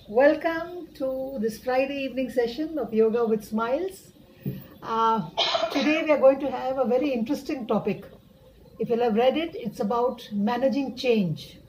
Welcome to this Friday evening session of Yoga with Smiles. Uh, Today we are going to have a very interesting topic. If you'll have read it, it's about managing change.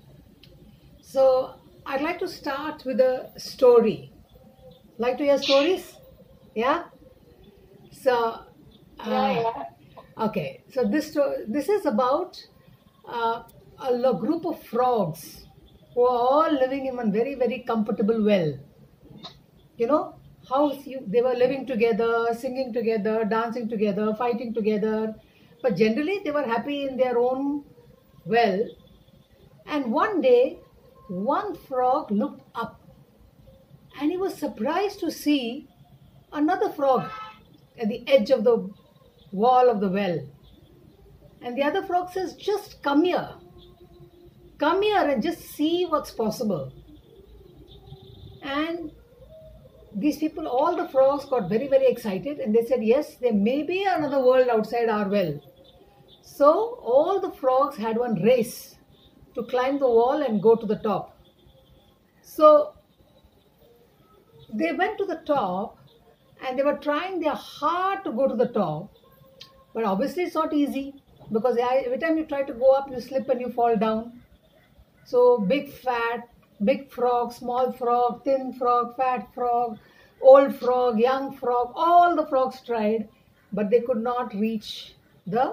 So I'd like to start with a story. Like to hear stories? Yeah? So, uh, Yeah. okay. So this is about uh, a group of frogs who are all living in one very, very comfortable well. You know how they were living together, singing together, dancing together, fighting together, but generally they were happy in their own well. And one day one frog looked up and he was surprised to see another frog at the edge of the wall of the well. And the other frog says, just come here and just see what's possible. And these people, all the frogs got very, very excited and they said, yes, there may be another world outside our well. So all the frogs had one race to climb the wall and go to the top. So they went to the top and they were trying their hard to go to the top. But obviously it's not easy because every time you try to go up, you slip and you fall down. So big frog, small frog, thin frog, fat frog, old frog, young frog, all the frogs tried, but they could not reach the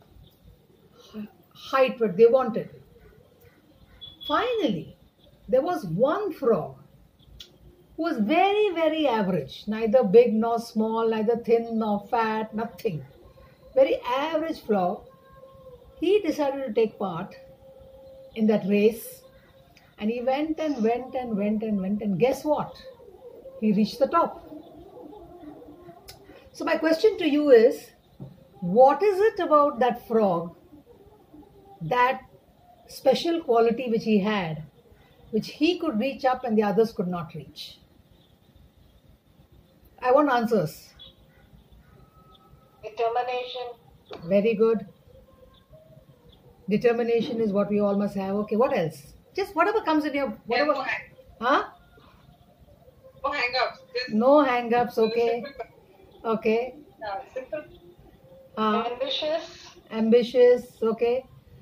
height what they wanted. Finally, there was one frog who was very, very average, neither big nor small, neither thin nor fat, nothing. Very average frog. He decided to take part in that race and he went and went and went and went, and guess what? He reached the top. So my question to you is, what is it about that frog, that special quality which he had, which he could reach up and the others could not reach? I want answers. Determination. Very good. Determination is what we all must have. Okay, what else? Just whatever comes in your, whatever. Huh? No hang-ups. No hang-ups, okay. Okay. Simple. Uh, Ambitious. Ambitious, okay.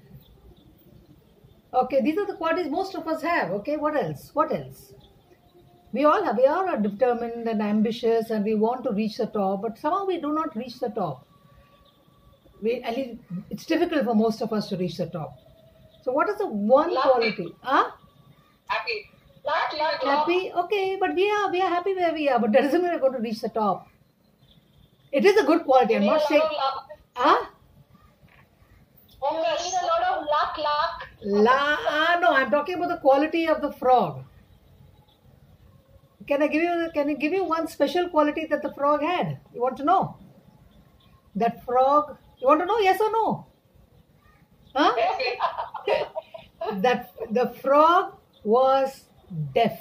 Okay, these are the qualities most of us have. Okay, what else? What else? We all are determined and ambitious and we want to reach the top, but somehow we do not reach the top. At least it's difficult for most of us to reach the top. So what is the one Luck. quality? Huh? Happy. Luck. Happy? Okay, but we are happy where we are, but that doesn't mean we're going to reach the top. It is a good quality. I'm not saying. Huh? You need a lot of luck. No, I'm talking about the quality of the frog. Can I give you one special quality that the frog had? You want to know? That frog, you want to know, yes or no? Huh? That the frog was deaf.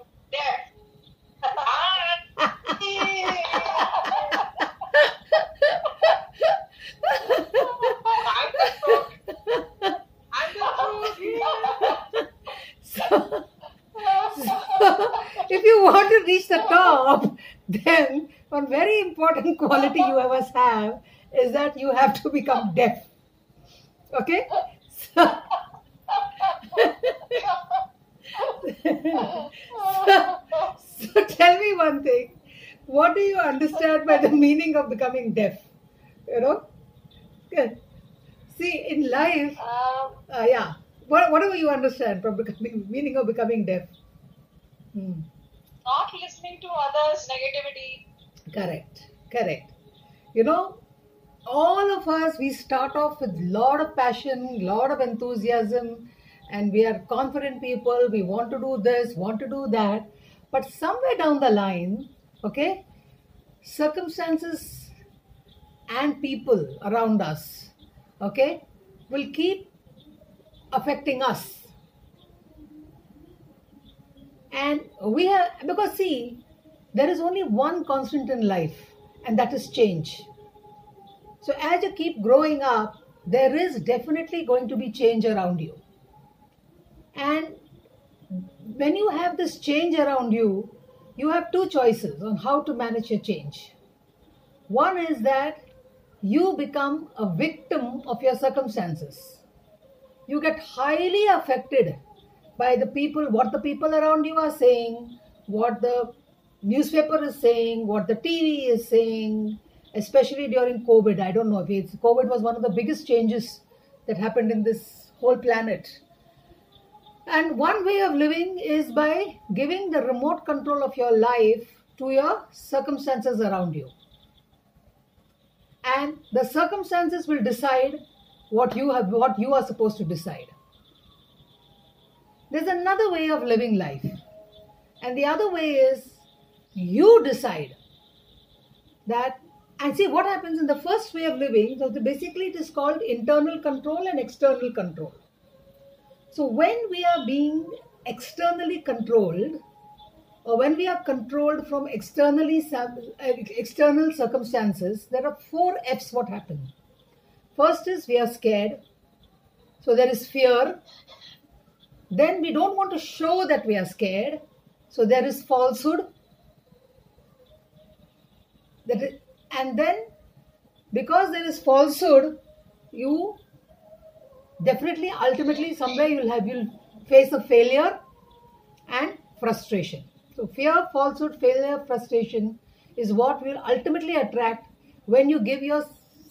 So, if you want to reach the top, then one very important quality you must have is that you have to become deaf. Okay? So, so tell me one thing. What do you understand by the meaning of becoming deaf? You know? Good. See, in life, yeah, whatever you understand from becoming meaning of becoming deaf. Not listening to others' negativity. Correct. You know, all of us, we start off with lot of passion, lot of enthusiasm, and we are confident people. We want to do this, want to do that, but somewhere down the line, okay, circumstances and people around us, okay, will keep affecting us. And we have, because see, there is only one constant in life, and that is change. So as you keep growing up, there is definitely going to be change around you. And when you have this change around you, you have two choices on how to manage your change. One is that you become a victim of your circumstances. You get highly affected by the people, what the people around you are saying, what the newspaper is saying, what the TV is saying, especially during COVID. I don't know if it's COVID was one of the biggest changes that happened in this whole planet. And one way of living is by giving the remote control of your life to your circumstances around you. And the circumstances will decide what you are supposed to decide. There's another way of living life. And the other way is you decide that, and see what happens in the first way of living. So basically it is called internal control and external control. So when we are being externally controlled, or when we are controlled from external circumstances, there are 4 F's what happen. First is we are scared. So there is fear. Then we don't want to show that we are scared. So there is falsehood. And then because there is falsehood, you definitely ultimately somewhere you'll face a failure and frustration. So fear, falsehood, failure, frustration is what will ultimately attract when you give your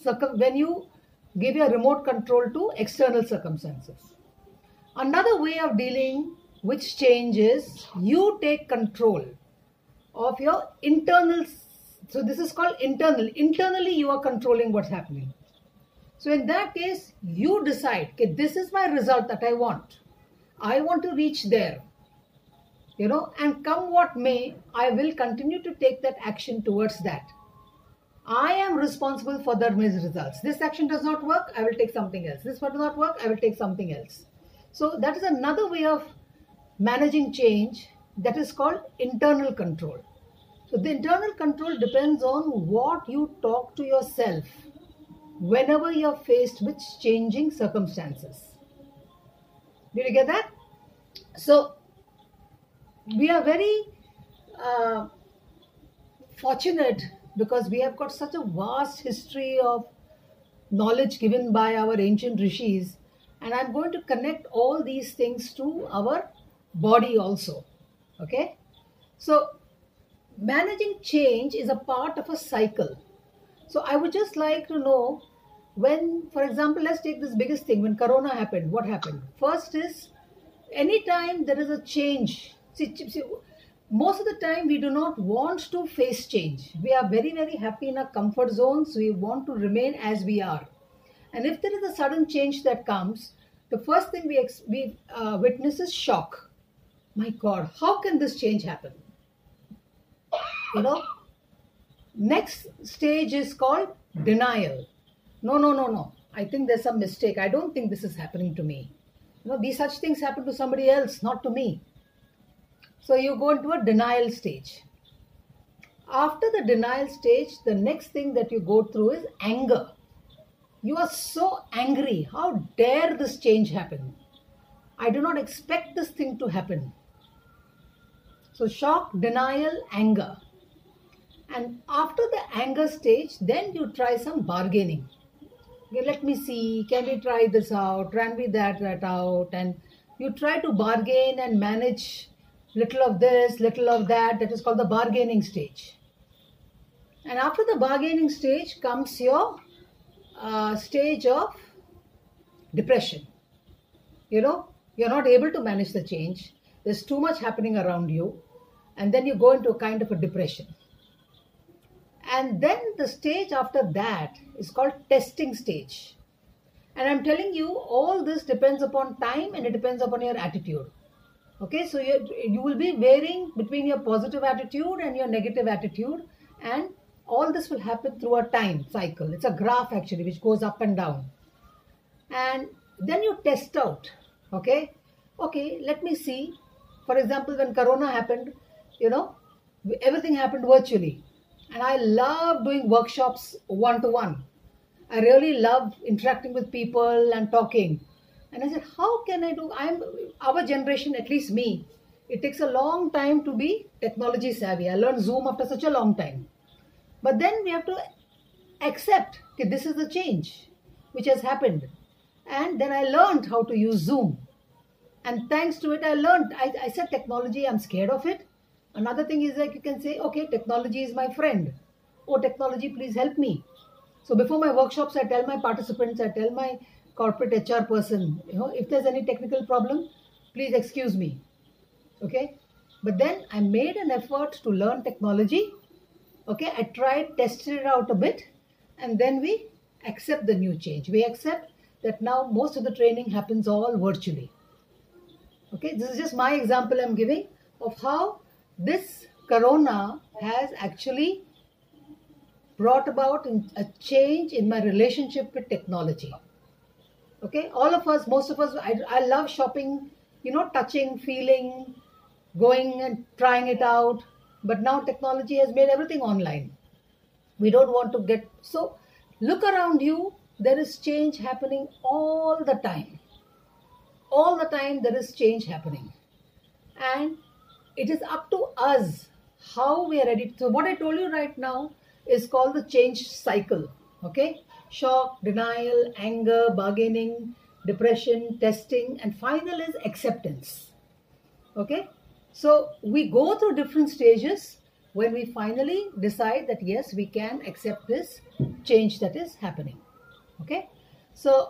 remote control to external circumstances. Another way of dealing with change is you take control of your internal. So this is called internal. Internally you are controlling what's happening. So in that case, you decide, okay, this is my result that I want. I want to reach there. And come what may, I will continue to take that action towards that. I am responsible for the results. This action does not work, I will take something else. This one does not work, I will take something else. So that is another way of managing change that is called internal control. So the internal control depends on what you talk to yourself whenever you're faced with changing circumstances. Did you get that? So we are very fortunate because we have got such a vast history of knowledge given by our ancient rishis, and I'm going to connect all these things to our body also. Okay? So managing change is a part of a cycle. So I would just like to know when, for example, let's take this biggest thing. When Corona happened, what happened? First is, anytime there is a change, see, most of the time we do not want to face change. We are very, very happy in our comfort zones. We want to remain as we are. And if there is a sudden change that comes, the first thing we witness is shock. My God, how can this change happen? Next stage is called denial. No. I think there's some mistake. I don't think this is happening to me. These such things happen to somebody else, not to me. So you go into a denial stage. After the denial stage, the next thing that you go through is anger. You are so angry. How dare this change happen? I do not expect this thing to happen. So shock, denial, anger. And after the anger stage, then you try some bargaining. Okay, let me see, can we try this out? Can we that out? And you try to bargain and manage little of this, little of that. That is called the bargaining stage. And after the bargaining stage comes your stage of depression. You're not able to manage the change. There's too much happening around you. And then you go into a kind of a depression. And then the stage after that is called testing stage. And I'm telling you, all this depends upon time and it depends upon your attitude. Okay, so you will be varying between your positive attitude and your negative attitude, and all this will happen through a time cycle. It's a graph actually which goes up and down. And then you test out. Okay, let me see. For example, when Corona happened, everything happened virtually. And I love doing workshops one-to-one. I really love interacting with people and talking. And I said, how can I do? Our generation, at least me, It takes a long time to be technology savvy. I learned Zoom after such a long time. But then we have to accept that this is the change which has happened. And then I learned how to use Zoom. And thanks to it, I said technology, I'm scared of it. Another thing is like you can say, okay, technology is my friend. Oh, technology, please help me. So before my workshops, I tell my participants, I tell my corporate HR person, if there's any technical problem, please excuse me. Okay. But then I made an effort to learn technology. Okay. I tried, tested it out a bit, and then we accept the new change. We accept that now most of the training happens all virtually. Okay. This is just my example I'm giving of how this corona has actually brought about a change in my relationship with technology. Okay, all of us, most of us, I love shopping, touching, feeling, going and trying it out. But now technology has made everything online. We don't want to get, so look around you, there is change happening all the time. All the time there is change happening. And it is up to us how we are ready. So what I told you right now is called the change cycle. Okay, shock, denial, anger, bargaining, depression, testing, and final is acceptance. Okay, so we go through different stages when we finally decide that yes, we can accept this change that is happening. Okay, so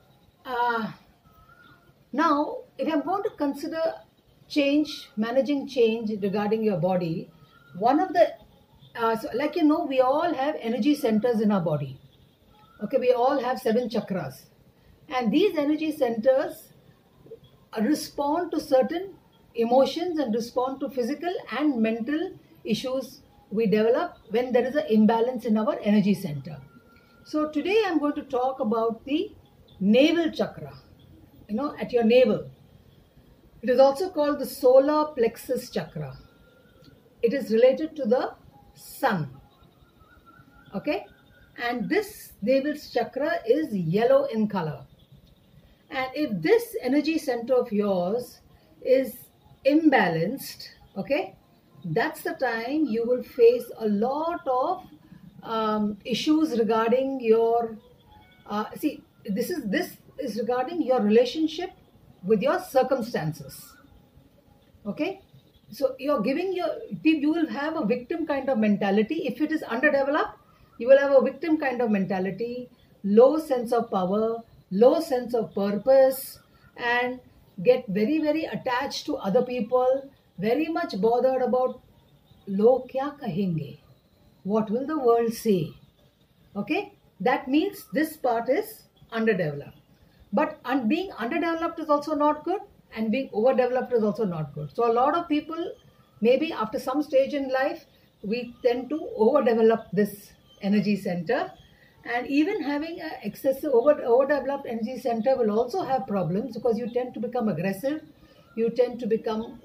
now if I'm going to consider change, managing change regarding your body, one of the so like we all have energy centers in our body. Okay, we all have 7 chakras, and these energy centers respond to certain emotions and respond to physical and mental issues we develop when there is an imbalance in our energy center. So today I'm going to talk about the navel chakra, at your navel. It is also called the solar plexus chakra. It is related to the sun. Okay, and this navel chakra is yellow in color. And if this energy center of yours is imbalanced, okay, that's the time you will face a lot of issues regarding your this is regarding your relationship with your circumstances. Okay, so you will have a victim kind of mentality. If it is underdeveloped, you will have a victim kind of mentality, low sense of power, low sense of purpose, and get very, very attached to other people, very much bothered about log kya kahenge, what will the world say. Okay, that means this part is underdeveloped. But being underdeveloped is also not good, and being overdeveloped is also not good. So a lot of people, maybe after some stage in life, we tend to overdevelop this energy center, and even having an excessive overdeveloped energy center will also have problems, because you tend to become aggressive, you tend to become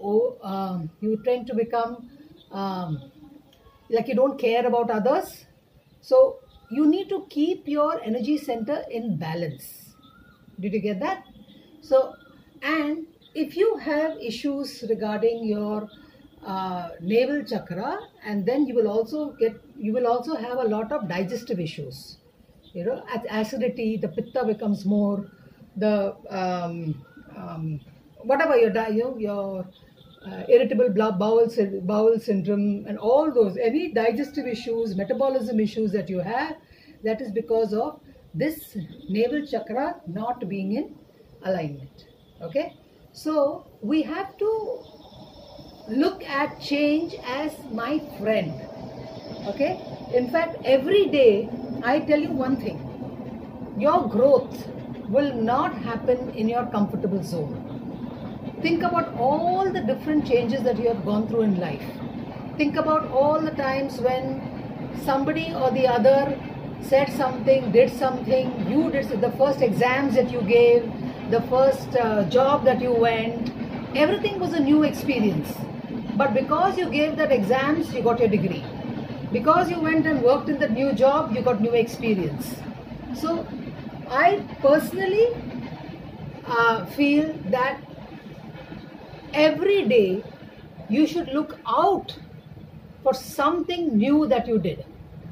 like you don't care about others. So you need to keep your energy center in balance. Did you get that? So, and if you have issues regarding your navel chakra, and then you will also have a lot of digestive issues. Acidity, the pitta becomes more, the whatever your irritable bowel syndrome, and all those, any digestive issues, metabolism issues that you have, that is because of this navel chakra not being in alignment. Okay, so we have to look at change as my friend. Okay, in fact, every day I tell you one thing: your growth will not happen in your comfortable zone. Think about all the different changes that you have gone through in life. Think about all the times when somebody or the other said something, did something, you did the first exams that you gave, the first job that you went, everything was a new experience. But because you gave that exams, you got your degree. Because you went and worked in that new job, you got new experience. So I personally feel that every day you should look out for something new that you did.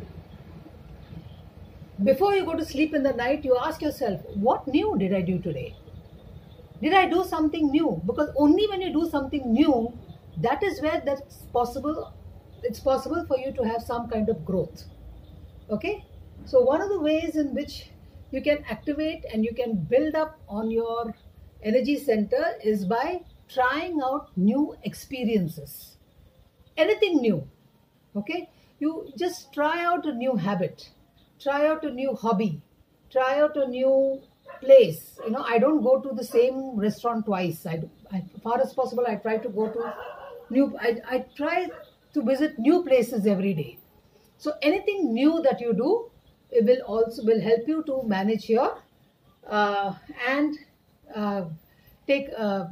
Before you go to sleep in the night, you ask yourself, what new did I do today? Did I do something new? Because only when you do something new, that is where that's possible. It's possible for you to have some kind of growth. Okay? So one of the ways in which you can activate and you can build up on your energy center is by trying out new experiences. Anything new. Okay? You just try out a new habit. Try out a new hobby. Try out a new place. You know, I don't go to the same restaurant twice. As far as possible, I try to go to I try to visit new places every day. So anything new that you do, it will help you to manage your and take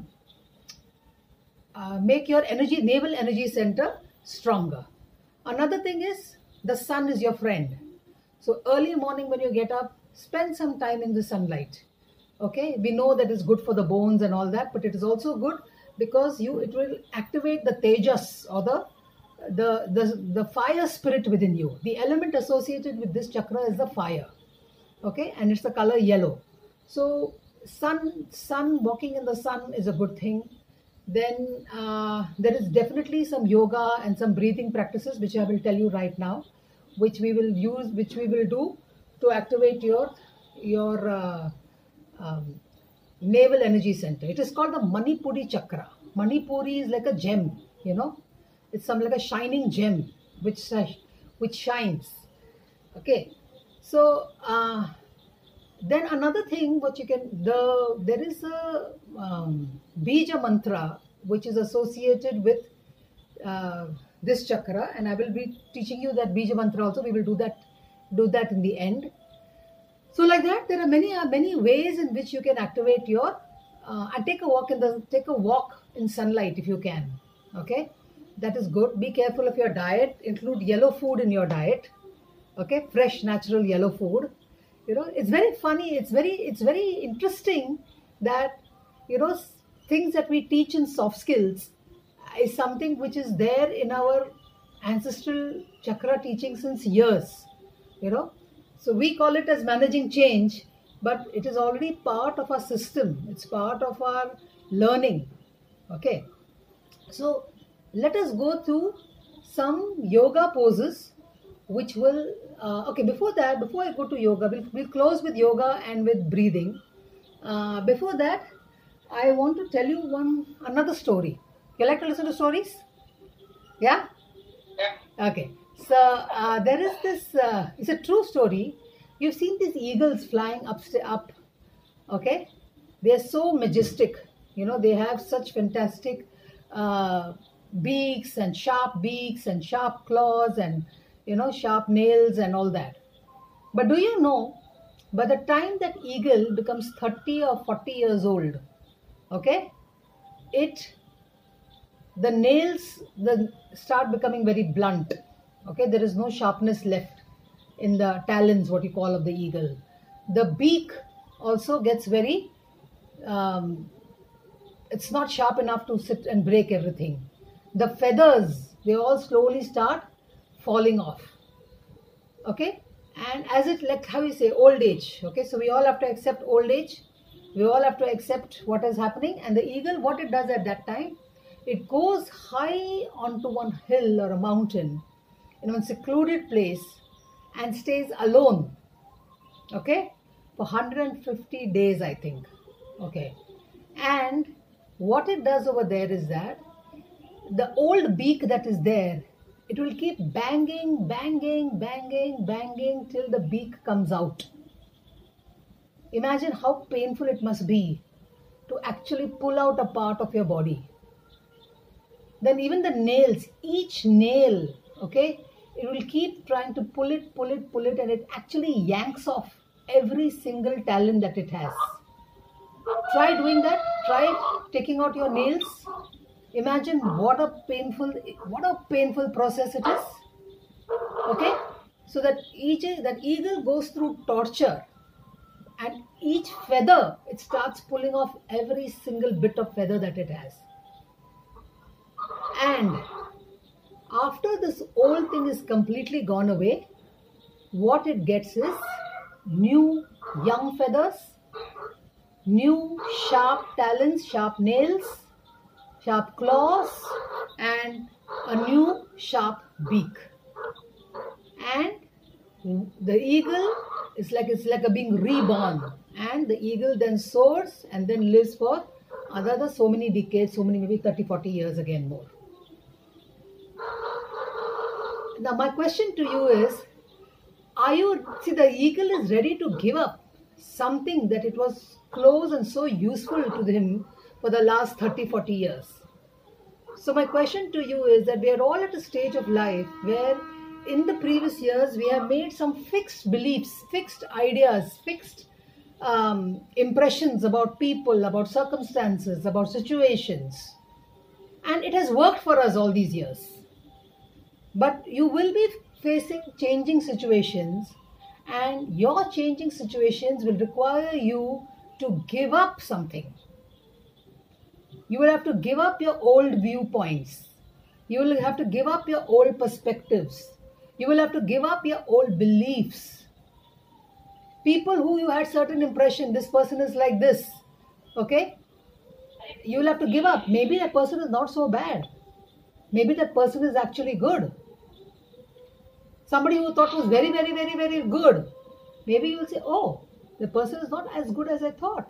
make your naval energy center stronger. Another thing is the sun is your friend. So early morning when you get up, spend some time in the sunlight. Okay, we know that it's good for the bones and all that, but it is also good because it will activate the tejas or the fire spirit within you. The element associated with this chakra is the fire. Okay, and it's the color yellow. So sun walking in the sun is a good thing. Then there is definitely some yoga and some breathing practices which I will tell you right now, which we will do to activate your navel energy center. It is called the Manipuri chakra. Manipuri is like a gem, you know. It's like a shining gem which shines. Okay, so then another thing which you can there is a bija mantra which is associated with this chakra, and I will be teaching you that bija mantra also. We will do that in the end. So like that, there are many ways in which you can activate your and take a walk in sunlight if you can. Okay, that is good. Be careful of your diet. Include yellow food in your diet. Okay, fresh, natural yellow food. You know, it's very funny. It's very interesting that, you know, things that we teach in soft skills is something which is there in our ancestral chakra teaching since years. You know, so we call it as managing change, but it is already part of our system. It's part of our learning. Okay, so let us go through some yoga poses which will okay, before I go to yoga, we'll close with yoga and with breathing. Before that, I want to tell you another story. You like to listen to stories? Yeah? Okay. So there is this, it's a true story. You've seen these eagles flying up. Okay? They are so majestic. You know, they have such fantastic beaks and sharp claws and, you know, sharp nails and all that. But do you know, by the time that eagle becomes 30 or 40 years old, okay, the nails start becoming very blunt. Okay, there is no sharpness left in the talons, what you call, of the eagle. The beak also gets very, it's not sharp enough to sit and break everything. The feathers, they all slowly start falling off. Okay, and as it, like how you say, old age. Okay, so we all have to accept old age. We all have to accept what is happening. And the eagle, what it does at that time, it goes high onto one hill or a mountain in one secluded place and stays alone. Okay, for 150 days, I think. Okay, and what it does over there is that the old beak that is there, it will keep banging till the beak comes out. Imagine how painful it must be to actually pull out a part of your body. Then even the nails, each nail, okay, it will keep trying to pull it, and it actually yanks off every single talon that it has. Try doing that. Try taking out your nails. Imagine what a painful process it is. Okay, so that eagle goes through torture, and each feather, it starts pulling off every single bit of feather that it has. And after this old thing is completely gone away, what it gets is new young feathers, new sharp talons, sharp nails, sharp claws, and a new sharp beak. And the eagle is like, it's like a being reborn, and the eagle then soars and then lives for another so many decades, so many, maybe 30-40 years again more. Now my question to you is, see, the eagle is ready to give up something that it was close and so useful to him for the last 30-40 years. So my question to you is that we are all at a stage of life where in the previous years we have made some fixed beliefs, fixed ideas, fixed impressions about people, about circumstances, about situations, and it has worked for us all these years. But you will be facing changing situations, and your changing situations will require you to give up something. You will have to give up your old viewpoints. You will have to give up your old perspectives. You will have to give up your old beliefs. People who you had certain impression, this person is like this, okay? You will have to give up. Maybe that person is not so bad. Maybe that person is actually good. Somebody who thought was very, very, very, very good. Maybe you will say, oh, the person is not as good as I thought.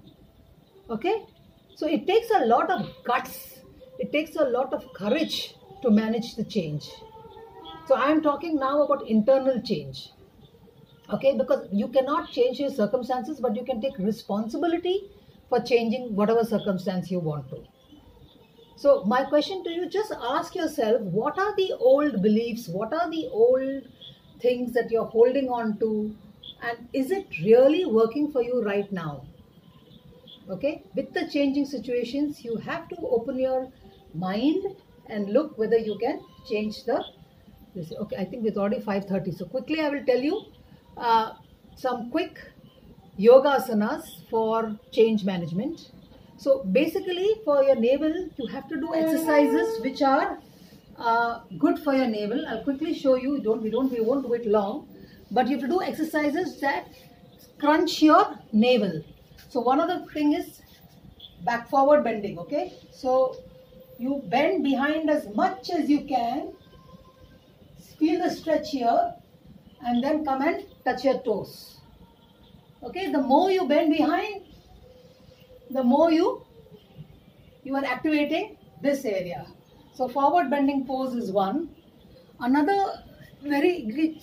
Okay? So it takes a lot of guts. It takes a lot of courage to manage the change. So I am talking now about internal change. Okay? Because you cannot change your circumstances, but you can take responsibility for changing whatever circumstance you want to. So my question to you, just ask yourself, what are the old beliefs? What are the old things that you're holding on to? And is it really working for you right now? Okay, with the changing situations, you have to open your mind and look whether you can change the. Okay, I think it's already 5:30. So quickly, I will tell you some quick yoga asanas for change management. So basically, for your navel, you have to do exercises which are good for your navel. I'll quickly show you. We won't do it long, but you have to do exercises that crunch your navel. So one of the thing is back forward bending, okay? So you bend behind as much as you can, feel the stretch here, and then come and touch your toes. Okay, the more you bend behind, the more you are activating this area. So forward bending pose is one. Another very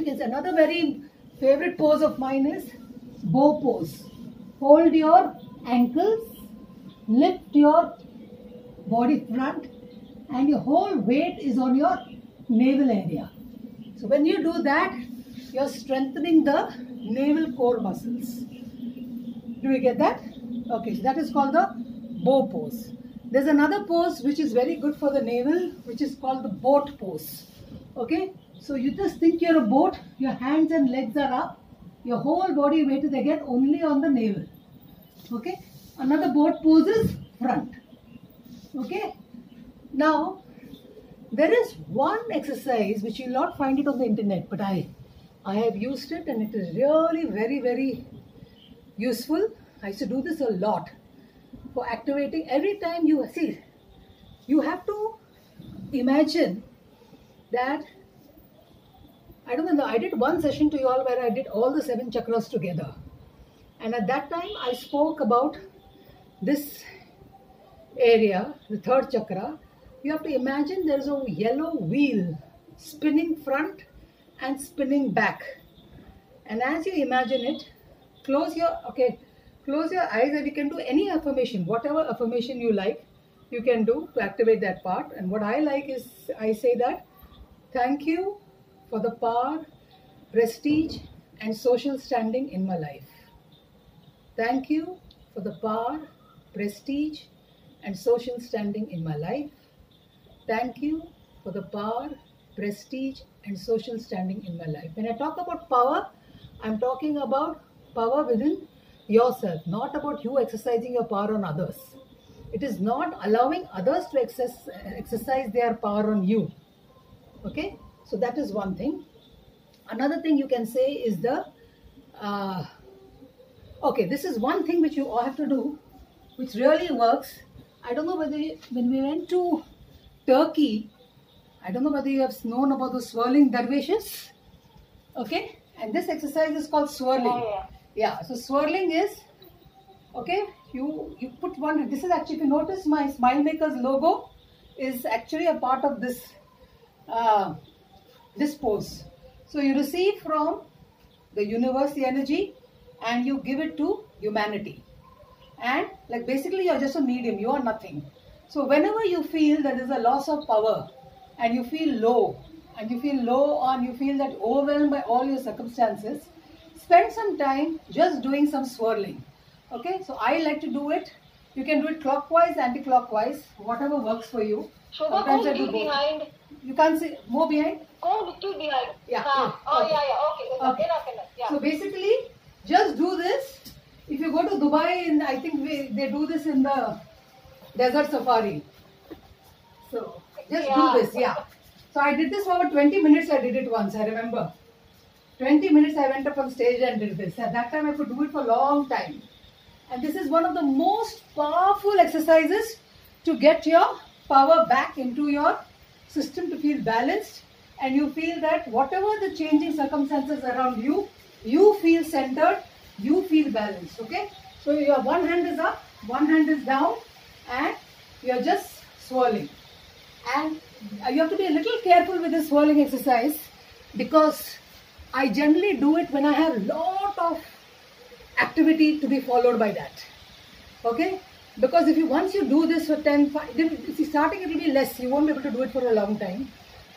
favorite pose of mine is bow pose. Hold your ankles, lift your body front, and your whole weight is on your navel area. So when you do that, you're strengthening the navel core muscles. Do you get that? Okay, so that is called the bow pose. There's another pose which is very good for the navel, which is called the boat pose. Okay, so you just think you're a boat, your hands and legs are up, your whole body weight is again only on the navel. Okay, another boat pose is front. Okay, now there is one exercise which you'll not find it on the internet, but I have used it and it is really very, very useful. I used to do this a lot for activating. Every time you see, you have to imagine that, I don't know, I did one session to you all where I did all the 7 chakras together. And at that time, I spoke about this area, the 3rd chakra. You have to imagine there's a yellow wheel spinning front and spinning back. And as you imagine it, close your eyes and you can do any affirmation, whatever affirmation you like, you can do to activate that part. And what I like is, I say that, thank you for the power, prestige, and social standing in my life. Thank you for the power, prestige, and social standing in my life. Thank you for the power, prestige, and social standing in my life. When I talk about power, I'm talking about power within yourself, not about you exercising your power on others. It is not allowing others to exercise their power on you. Okay, so that is one thing. Another thing you can say is the okay, this is one thing which you all have to do, which really works. I don't know whether when we went to Turkey, I don't know whether you have known about the swirling dervishes. Okay, and this exercise is called swirling. Yeah, so swirling is, okay, you put one, this is actually, if you notice, my Smile Makers logo is actually a part of this this pose. So you receive from the universe the energy and you give it to humanity, and like basically you're just a medium, you are nothing. So whenever you feel that there's a loss of power and you feel low, and you feel that overwhelmed by all your circumstances, spend some time just doing some swirling. Okay, so I like to do it. You can do it clockwise, anti-clockwise, whatever works for you. Shobha, go little behind. You can't see more behind? Go little behind. Yeah. Oh, okay. yeah. Okay. Enough. Yeah. So basically, just do this. If you go to Dubai, I think they do this in the desert safari. So just do this, yeah. So I did this for about 20 minutes. I did it once, I remember. 20 minutes I went up on stage and did this. At that time I could do it for a long time. And this is one of the most powerful exercises to get your power back into your system, to feel balanced, and you feel that whatever the changing circumstances around you, you feel centered, you feel balanced. Okay, so your one hand is up, one hand is down, and you're just swirling. And you have to be a little careful with this swirling exercise, because I generally do it when I have a lot of activity to be followed by that. Okay, because if you once you do this for 10, 5, starting it will be less, you won't be able to do it for a long time.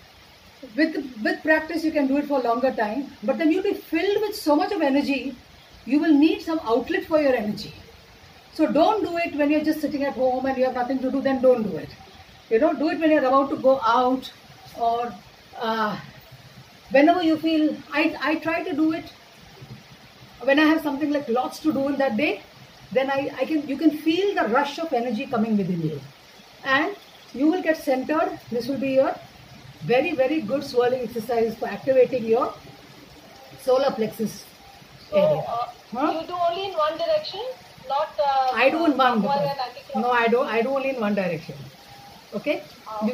With practice you can do it for a longer time, but then you'll be filled with so much of energy, you will need some outlet for your energy. So don't do it when you're just sitting at home and you have nothing to do, then don't do it. You know, do it when you're about to go out, or whenever you feel. I try to do it when I have something like lots to do in that day. Then you can feel the rush of energy coming within you, and you will get centered. This will be your very, very good swirling exercise for activating your solar plexus area. So you do only in one direction, not I do in one. No, I do only in one direction. Okay,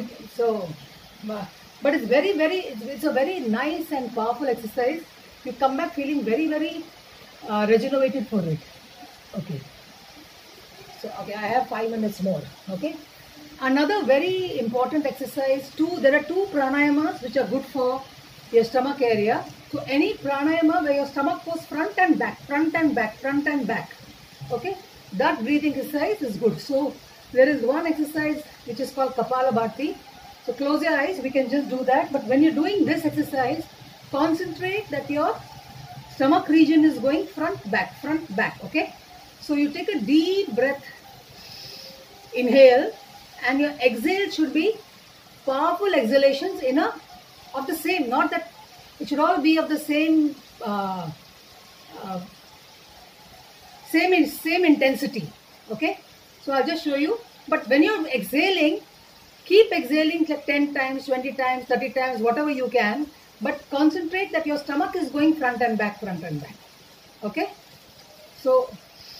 but it's it's a very nice and powerful exercise. You come back feeling very, very rejuvenated for it. Okay, so okay, I have 5 minutes more. Okay, another very important exercise too. There are two pranayamas which are good for your stomach area. So any pranayama where your stomach goes front and back, front and back, front and back. Okay, that breathing exercise is good. So there is one exercise which is called Kapalabhati. So close your eyes, we can just do that. But when you're doing this exercise, concentrate that your stomach region is going front, back, okay? So you take a deep breath, inhale, and your exhale should be powerful exhalations of the same, not that, it should all be of the same, same intensity, okay? So I'll just show you. But when you're exhaling, keep exhaling like 10 times, 20 times, 30 times, whatever you can. But concentrate that your stomach is going front and back. Okay? So,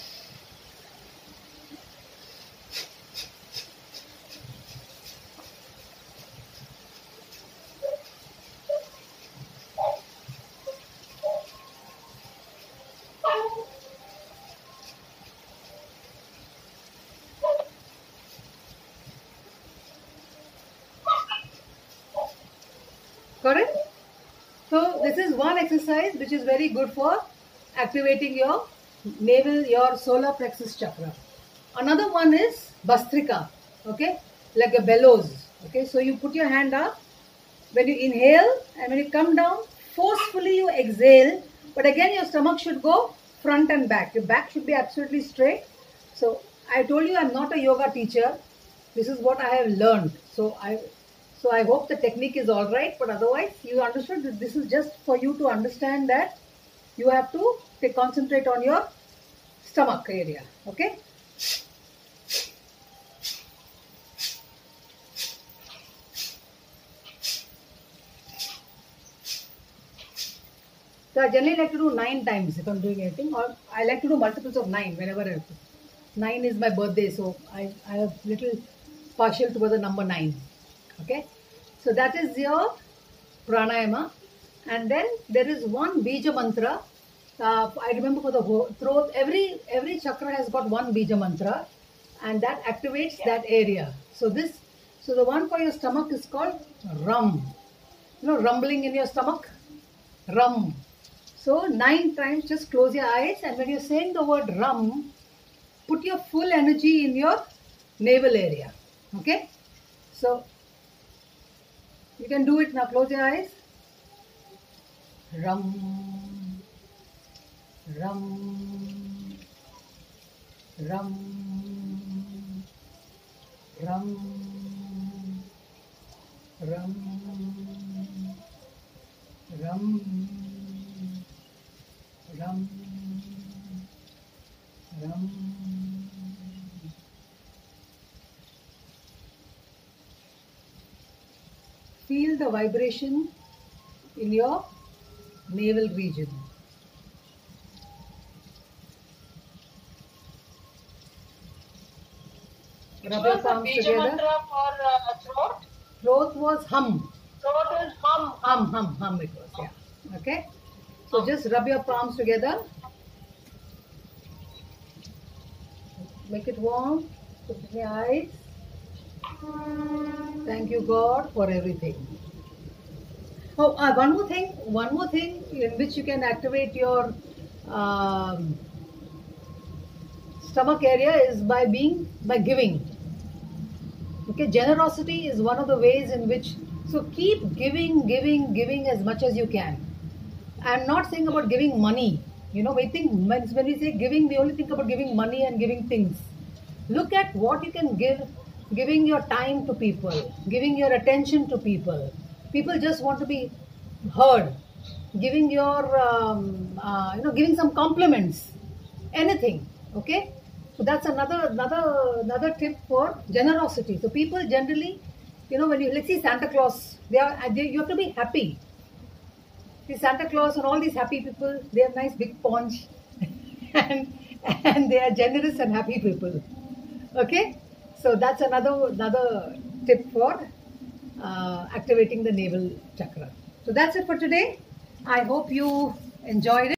correct? So this is one exercise which is very good for activating your navel, your solar plexus chakra. Another one is Bhastrika, okay, like a bellows. Okay, so you put your hand up when you inhale, and when you come down, forcefully you exhale, but again your stomach should go front and back. Your back should be absolutely straight. So I told you I'm not a yoga teacher. This is what I have learned. So I hope the technique is all right, but otherwise you understood that this is just for you to understand that you have to concentrate on your stomach area. Okay. So I generally like to do 9 times if I'm doing anything, or I like to do multiples of 9 whenever I have to. 9 is my birthday, so I have little partial towards the number 9. Okay, so that is your pranayama, and then there is one bija mantra. I remember for the throat, every chakra has got one bija mantra, and that activates that area. So the one for your stomach is called rum. You know, rumbling in your stomach, rum. So 9 times, just close your eyes, and when you're saying the word rum, put your full energy in your navel area. Okay, so you can do it now. Close your eyes. Rum, rum, rum, rum, rum, rum, rum, rum. Feel the vibration in your navel region. Rub your palms together. Mantra for throat? Throat was hum. Throat is hum. Hum it was, yeah. Okay. So just rub your palms together. Make it warm. Put in your eyes. Thank you, God, for everything. Oh, one more thing in which you can activate your stomach area is by giving. Okay, generosity is one of the ways in which, so keep giving as much as you can. I'm not saying about giving money. You know, when we say giving, we only think about giving money and giving things. Look at what you can give, giving your time to people, giving your attention to people. People just want to be heard. Giving your, giving some compliments, anything. Okay, so that's another tip for generosity. So people generally, you know, when you let's see Santa Claus, you have to be happy. See Santa Claus and all these happy people, they have nice big paunch, and they are generous and happy people. Okay, so that's another tip for activating the navel chakra. So that's it for today. I hope you enjoyed it.